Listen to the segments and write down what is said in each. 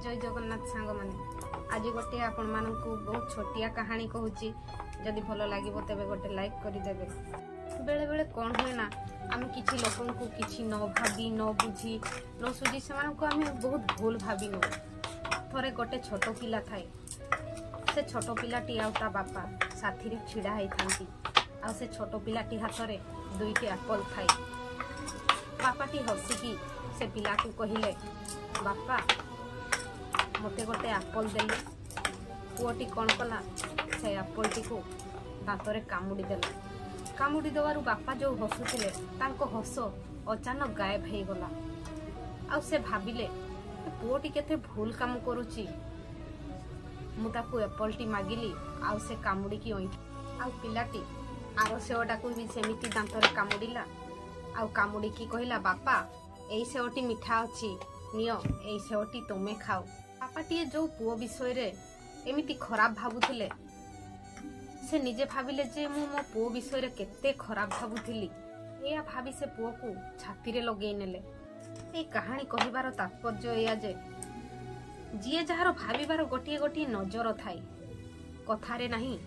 जय जगन्नाथ सांग माने आज गोटे आपण मानकु बहुत छोटिया कहानी कहूची जदि भल लागिबो तेबे गोटे लाइक करि देबे। बेले बेले कोन होय ना आम किछि लोकन को किछि न भाबी न बुझी न सुझी से मानकु आम बहुत भूल भाबी न। थरे गोटे छोट पिला थाए से छोट पिलाटी आ ता बापा साथी रे छिड़ा हेई थांती आ से छोट पिलाटी हाथ रे दुईटी एप्पल थाए। बापाटी हसिकी से पिला को कहिले बापा मते गोटे एप्पल देले। पुओटी कौन कला से एप्पल टी को दांतरे कामुड़ी देला। कामुड़ी देवारु बापा जो हसुथिले तांको हस अचानक गायब हो गला। आ से भाबिले पुओटी केते भूल काम करूची मु ताकू एप्पल टी मागिली आ से कामुड़ी की ओंठ आ पिलाटी आरो सेवटा को भी सेमिति दांतरे कामुड़ीला आ कामुड़ी की कहिला बापा एई सेवटी मिठा अछि नियो एई सेवटी तमे खाओ। बापाटी जो पुओ विषय रे एमिति खराब भाबुथिले से निजे भाबिले जे मु मो पुओ विषय रे केते खराब भाबुथिली। एया भाबी से पुओ को छाती रे लगेई नेले। ए कहानी कहिबार तात्पर्य एया जे जिए जहार भाबिबार गोटिए गोटिए नजर थाई कथारे नहीं।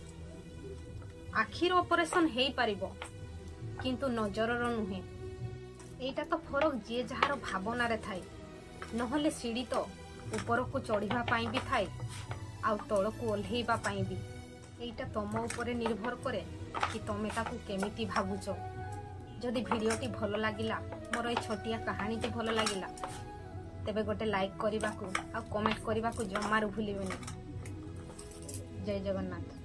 आखिर ऑपरेशन हेई पारिबो किंतु नजरर नुहे। एटा तो फरक जिए जहार भावना रे थाई नहले सीढ़ी तो ऊपर को चढ़िबा पाई भी थाई आ तल को ओल्हेइबा पाई भी। एटा तम ऊपर निर्भर करे कि तमे ताकू केमिति भाबुचो। जदि वीडियोटी भल लागिला मोर ए छोटिया कहानी टी भल लागिला तेबे गोटे लाइक करने आ कमेंट करने जमारू भूलिबेनी। जय जगन्नाथ।